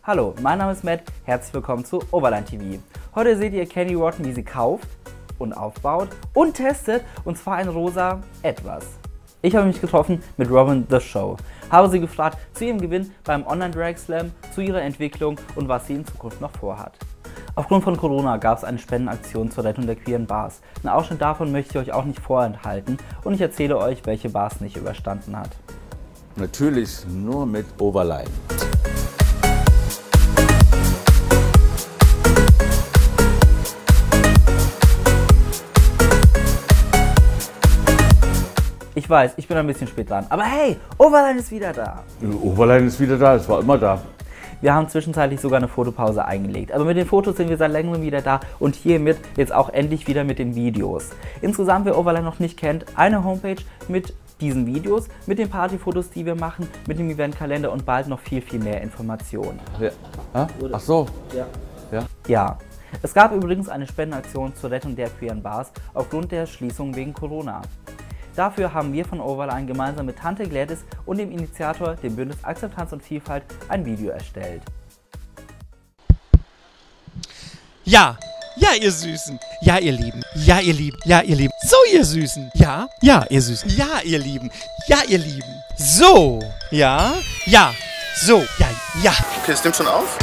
Hallo, mein Name ist Matt, herzlich willkommen zu Overline TV. Heute seht ihr Kenny Rotten, wie sie kauft und aufbaut und testet, und zwar ein rosa Etwas. Ich habe mich getroffen mit Robin The Show, habe sie gefragt zu ihrem Gewinn beim Online Drag Slam, zu ihrer Entwicklung und was sie in Zukunft noch vorhat. Aufgrund von Corona gab es eine Spendenaktion zur Rettung der queeren Bars. Einen Ausschnitt davon möchte ich euch auch nicht vorenthalten und ich erzähle euch, welche Bars nicht überstanden hat. Natürlich nur mit Overline. Ich weiß, ich bin ein bisschen spät dran, aber hey, Overline ist wieder da. Overline ist wieder da, es war immer da. Wir haben zwischenzeitlich sogar eine Fotopause eingelegt, aber mit den Fotos sind wir seit längerem wieder da und hiermit jetzt auch endlich wieder mit den Videos. Insgesamt, wer Overline noch nicht kennt, eine Homepage mit diesen Videos, mit den Partyfotos, die wir machen, mit dem Eventkalender und bald noch viel mehr Informationen. Ja. Ach so. Ja. Es gab übrigens eine Spendenaktion zur Rettung der queeren Bars aufgrund der Schließung wegen Corona. Dafür haben wir von Overline gemeinsam mit Tante Gladys und dem Initiator, dem Bündnis Akzeptanz und Vielfalt, ein Video erstellt. Ja, ihr Süßen. Ja, ihr Lieben. Ja, ihr Lieben. Ja, ihr Lieben. So, ihr Süßen. Ja, ihr Süßen. Ja, ihr Lieben. Ja, ihr Lieben. So. Ja. So. Ja. Okay, das nimmt schon auf.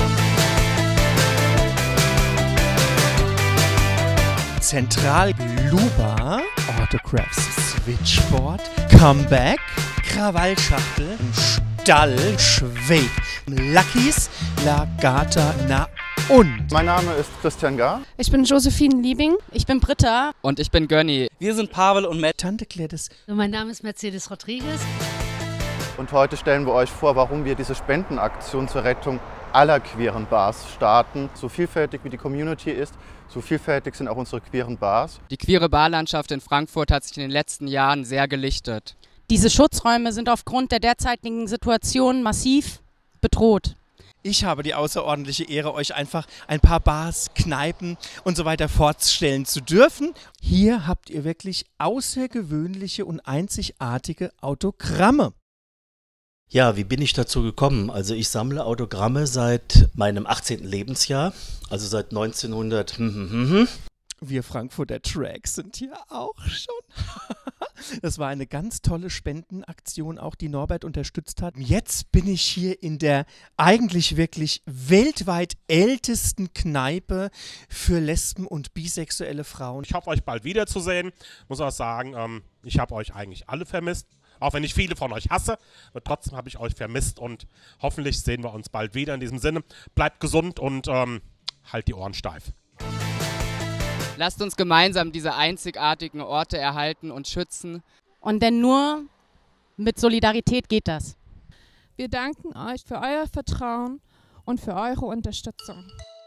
Zentral Luba, Autographs, Switchboard, Comeback, Krawallschachtel, Stall, Schweb, Luckies, Lagata, na und. Mein Name ist Christian Gar. Ich bin Josephine Liebing. Ich bin Britta. Und ich bin Gönny. Wir sind Pavel und Matt. Tante Gladys. Mein Name ist Mercedes Rodriguez. Und heute stellen wir euch vor, warum wir diese Spendenaktion zur Rettung aller queeren Bars starten. So vielfältig wie die Community ist, so vielfältig sind auch unsere queeren Bars. Die queere Barlandschaft in Frankfurt hat sich in den letzten Jahren sehr gelichtet. Diese Schutzräume sind aufgrund der derzeitigen Situation massiv bedroht. Ich habe die außerordentliche Ehre, euch einfach ein paar Bars, Kneipen und so weiter vorstellen zu dürfen. Hier habt ihr wirklich außergewöhnliche und einzigartige Autogramme. Ja, wie bin ich dazu gekommen? Also ich sammle Autogramme seit meinem 18. Lebensjahr, also seit 1900. Wir Frankfurter Drags sind hier auch schon. Das war eine ganz tolle Spendenaktion, auch die Norbert unterstützt hat. Jetzt bin ich hier in der eigentlich wirklich weltweit ältesten Kneipe für Lesben und bisexuelle Frauen. Ich hoffe, euch bald wiederzusehen. Muss auch sagen, ich habe euch eigentlich alle vermisst. Auch wenn ich viele von euch hasse, aber trotzdem habe ich euch vermisst und hoffentlich sehen wir uns bald wieder. In diesem Sinne, bleibt gesund und halt die Ohren steif. Lasst uns gemeinsam diese einzigartigen Orte erhalten und schützen. Und denn nur mit Solidarität geht das. Wir danken euch für euer Vertrauen und für eure Unterstützung.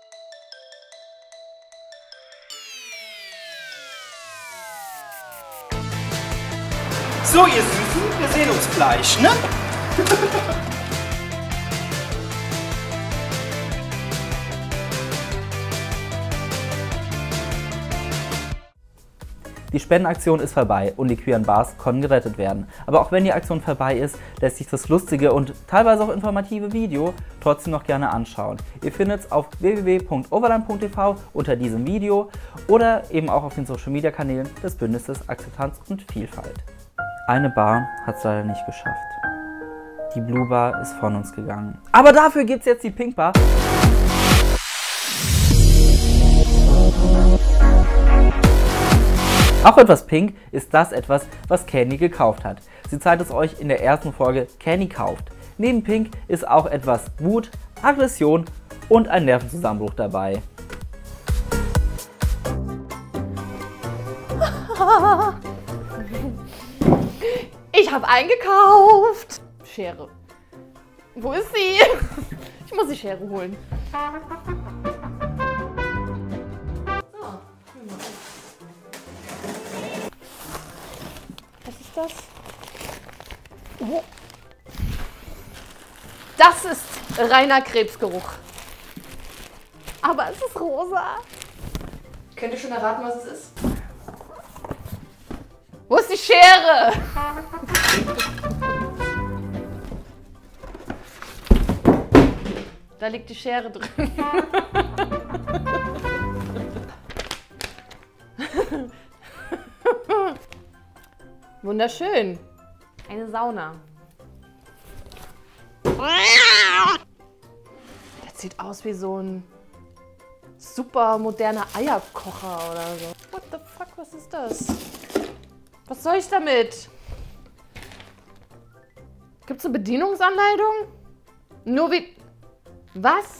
So, ihr Süßen, wir sehen uns gleich, ne? Die Spendenaktion ist vorbei und die queeren Bars konnten gerettet werden. Aber auch wenn die Aktion vorbei ist, lässt sich das lustige und teilweise auch informative Video trotzdem noch gerne anschauen. Ihr findet es auf www.overline.tv unter diesem Video oder eben auch auf den Social Media Kanälen des Bündnisses Akzeptanz und Vielfalt. Eine Bar hat es leider nicht geschafft. Die Blue Bar ist von uns gegangen. Aber dafür gibt es jetzt die Pink Bar. Auch etwas pink ist das etwas, was Kenny gekauft hat. Sie zeigt es euch in der ersten Folge Kenny kauft. Neben Pink ist auch etwas Wut, Aggression und ein Nervenzusammenbruch dabei. Ich habe eingekauft. Schere. Wo ist sie? Ich muss die Schere holen. Was ist das? Oh. Das ist reiner Krebsgeruch. Aber es ist rosa. Könnt ihr schon erraten, was es ist? Wo ist die Schere? Da liegt die Schere drin. Wunderschön. Eine Sauna. Das sieht aus wie so ein super moderner Eierkocher oder so. What the fuck, was ist das? Was soll ich damit? Gibt es eine Bedienungsanleitung? Nur wie... Was?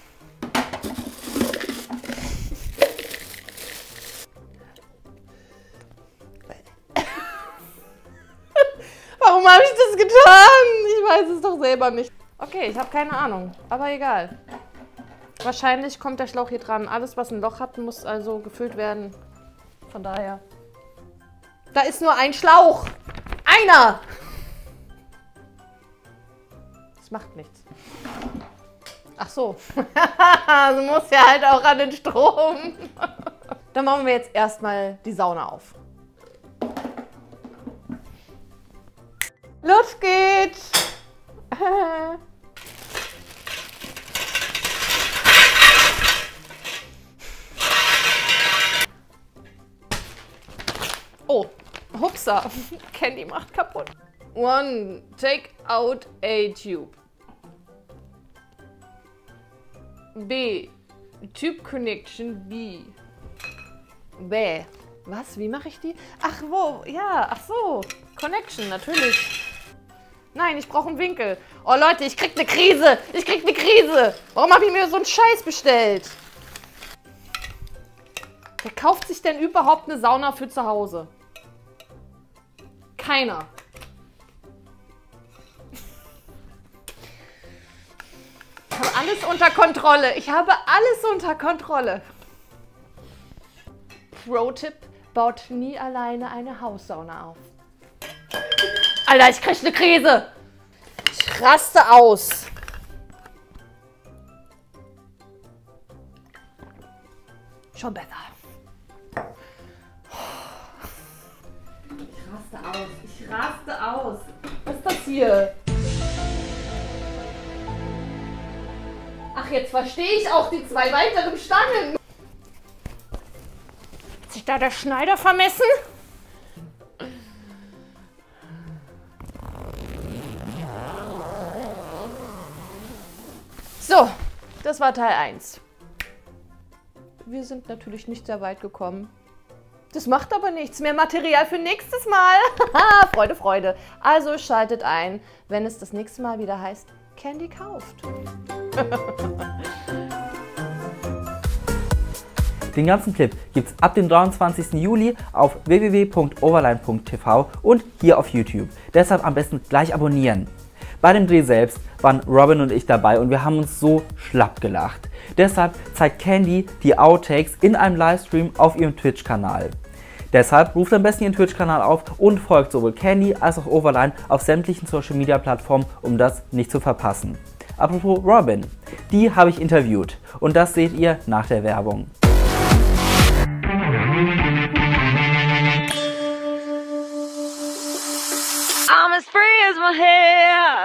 Warum habe ich das getan? Ich weiß es doch selber nicht. Okay, ich habe keine Ahnung, aber egal. Wahrscheinlich kommt der Schlauch hier dran. Alles, was ein Loch hat, muss also gefüllt werden. Von daher. Da ist nur ein Schlauch. Einer! Das macht nichts. Ach so. Du musst ja halt auch an den Strom. Dann machen wir jetzt erstmal die Sauna auf. Los geht's! Oh, hupsa. Candy macht kaputt. 1. Take out a tube. B. Tube Connection B. B. Was? Wie mache ich die? Ach, wo? Ja, ach so. Connection, natürlich. Nein, ich brauche einen Winkel. Oh Leute, ich krieg eine Krise. Ich krieg eine Krise. Warum habe ich mir so einen Scheiß bestellt? Wer kauft sich denn überhaupt eine Sauna für zu Hause? Keiner. Ich habe alles unter Kontrolle. Ich habe alles unter Kontrolle. Pro-Tipp: Baut nie alleine eine Haussauna auf. Alter, ich krieg eine Krise. Ich raste aus. Schon besser. Ich raste aus. Ich raste aus. Was ist das hier? Ach, jetzt verstehe ich auch die 2 weiteren Stangen. Hat sich da der Schneider vermessen? So, das war Teil 1. Wir sind natürlich nicht sehr weit gekommen. Das macht aber nichts. Mehr Material für nächstes Mal. Freude, Freude. Also schaltet ein, wenn es das nächste Mal wieder heißt, Candy kauft. Den ganzen Clip gibt's ab dem 23. Juli auf www.overline.tv und hier auf YouTube. Deshalb am besten gleich abonnieren. Bei dem Dreh selbst waren Robin und ich dabei und wir haben uns so schlapp gelacht. Deshalb zeigt Candy die Outtakes in einem Livestream auf ihrem Twitch-Kanal. Deshalb ruft am besten ihren Twitch-Kanal auf und folgt sowohl Candy als auch Overline auf sämtlichen Social-Media-Plattformen, um das nicht zu verpassen. Apropos Robin, die habe ich interviewt und das seht ihr nach der Werbung. I'm as free as my hair.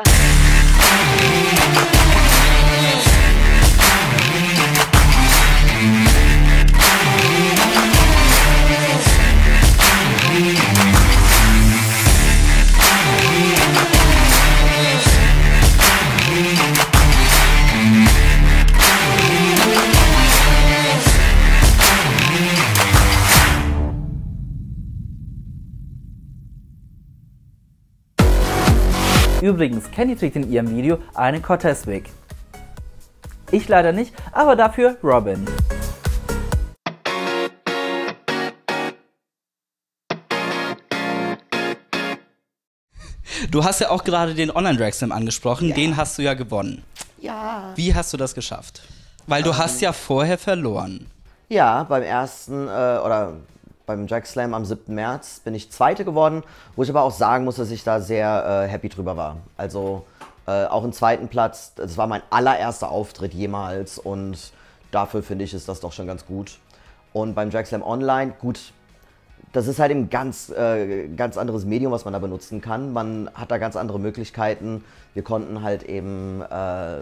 Übrigens, Candy trägt in ihrem Video einen Cortez-Wig. Ich leider nicht, aber dafür Robin. Du hast ja auch gerade den Online-Drag-Slam angesprochen, ja. Den hast du ja gewonnen. Ja. Wie hast du das geschafft? Weil du hast ja vorher verloren. Ja, beim ersten, beim Drag Slam am 7. März bin ich Zweite geworden, wo ich aber auch sagen muss, dass ich da sehr happy drüber war. Also auch im 2. Platz, das war mein allererster Auftritt jemals und dafür finde ich, ist das doch schon ganz gut. Und beim Drag Slam Online, gut, das ist halt ein ganz anderes Medium, was man da benutzen kann. Man hat da ganz andere Möglichkeiten. Wir konnten halt eben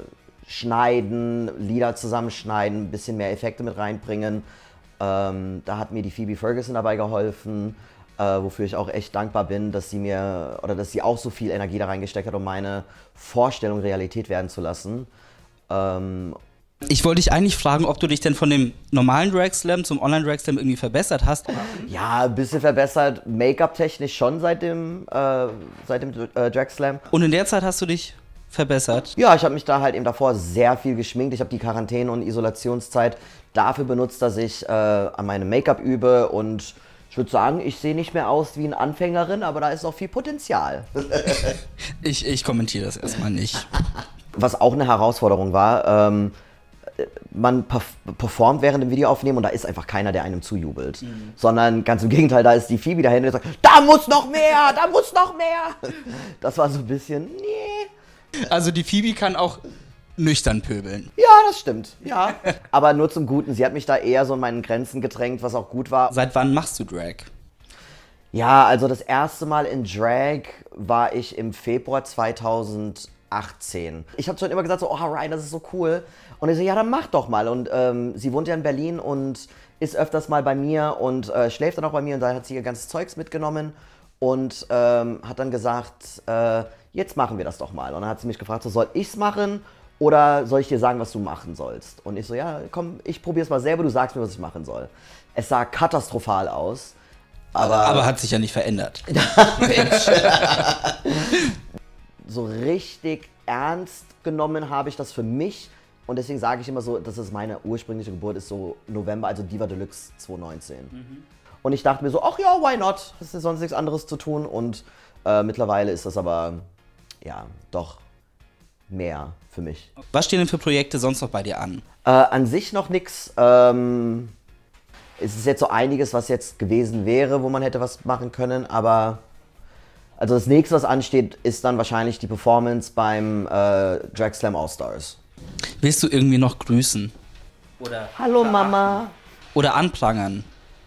schneiden, Lieder zusammenschneiden, ein bisschen mehr Effekte mit reinbringen. Da hat mir die Phoebe Ferguson dabei geholfen, wofür ich auch echt dankbar bin, dass sie auch so viel Energie da reingesteckt hat, um meine Vorstellung Realität werden zu lassen. Ich wollte dich eigentlich fragen, ob du dich denn von dem normalen Drag Slam zum Online-Drag Slam irgendwie verbessert hast. Ja, ein bisschen verbessert, Make-up-technisch schon seit dem Drag Slam. Und in der Zeit hast du dich verbessert? Ja, ich habe mich da halt eben davor sehr viel geschminkt. Ich habe die Quarantäne- und Isolationszeit dafür benutzt, dass ich an meinem Make-up übe und ich würde sagen, ich sehe nicht mehr aus wie eine Anfängerin, aber da ist auch viel Potenzial. Ich kommentiere das erstmal nicht. Was auch eine Herausforderung war, man performt während dem Videoaufnehmen und da ist einfach keiner, der einem zujubelt. Sondern ganz im Gegenteil, da ist die Phoebe dahinter, die sagt, da muss noch mehr, da muss noch mehr. Das war so ein bisschen, nee. Also die Phoebe kann auch nüchtern pöbeln. Ja, das stimmt, ja. Aber nur zum Guten. Sie hat mich da eher so in meinen Grenzen gedrängt, was auch gut war. Seit wann machst du Drag? Ja, also das erste Mal in Drag war ich im Februar 2018. Ich habe schon immer gesagt so, oh Ryan, das ist so cool. Und ich so, ja, dann mach doch mal. Und sie wohnt ja in Berlin und ist öfters mal bei mir und schläft dann auch bei mir. Und da hat sie ihr ganzes Zeugs mitgenommen und hat dann gesagt, jetzt machen wir das doch mal. Und dann hat sie mich gefragt, so, soll ich's machen oder soll ich dir sagen, was du machen sollst? Und ich so, ja, komm, ich probier's mal selber, du sagst mir, was ich machen soll. Es sah katastrophal aus. Aber hat sich ja nicht verändert. So richtig ernst genommen habe ich das für mich. Und deswegen sage ich immer so, dass es meine ursprüngliche Geburt ist, so November, also Diva Deluxe 2019. Und ich dachte mir so, ach ja, why not? Hast du sonst nichts anderes zu tun? Und mittlerweile ist das aber, ja, doch mehr für mich. Was stehen denn für Projekte sonst noch bei dir an? An sich noch nichts. Es ist jetzt so einiges, was jetzt gewesen wäre, wo man hätte was machen können, aber also das nächste, was ansteht, ist dann wahrscheinlich die Performance beim Drag Slam All-Stars. Willst du irgendwie noch grüßen? Oder hallo Mama. Oder anprangern?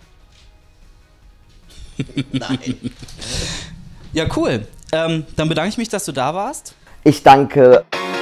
Nein. Ja, cool. Dann bedanke ich mich, dass du da warst. Ich danke.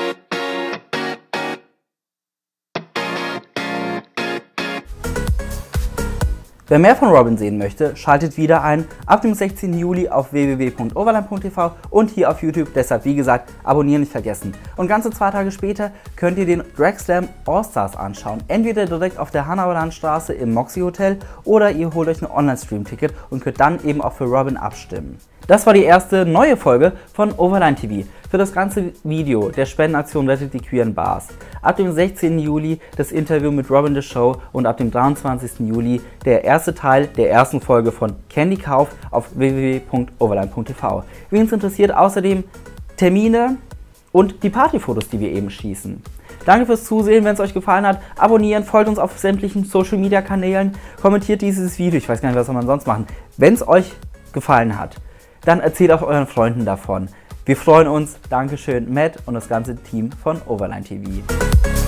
Wer mehr von Robin sehen möchte, schaltet wieder ein ab dem 16. Juli auf www.overland.tv und hier auf YouTube. Deshalb, wie gesagt, abonnieren nicht vergessen. Und ganze 2 Tage später könnt ihr den Drag Slam All-Stars anschauen. Entweder direkt auf der Hannauer-Landstraße im Moxie Hotel oder ihr holt euch ein Online-Stream-Ticket und könnt dann eben auch für Robin abstimmen. Das war die erste neue Folge von Overland TV. Für das ganze Video der Spendenaktion Rettet die queeren Bars. Ab dem 16. Juli das Interview mit Robin the Show und ab dem 23. Juli der erste Teil der ersten Folge von Candy Kauf auf www.overland.tv. Wen es interessiert, außerdem Termine und die Partyfotos, die wir eben schießen. Danke fürs Zusehen, wenn es euch gefallen hat. Abonnieren, folgt uns auf sämtlichen Social Media Kanälen, kommentiert dieses Video, ich weiß gar nicht, was soll man sonst machen. Wenn es euch gefallen hat, dann erzählt auch euren Freunden davon. Wir freuen uns. Dankeschön, Matt und das ganze Team von Overland TV.